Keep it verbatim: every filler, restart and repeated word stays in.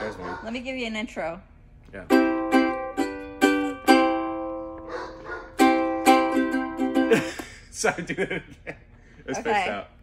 has one. Let me give you an intro. Yeah. Sorry, do it again. It's Okay. spaced out.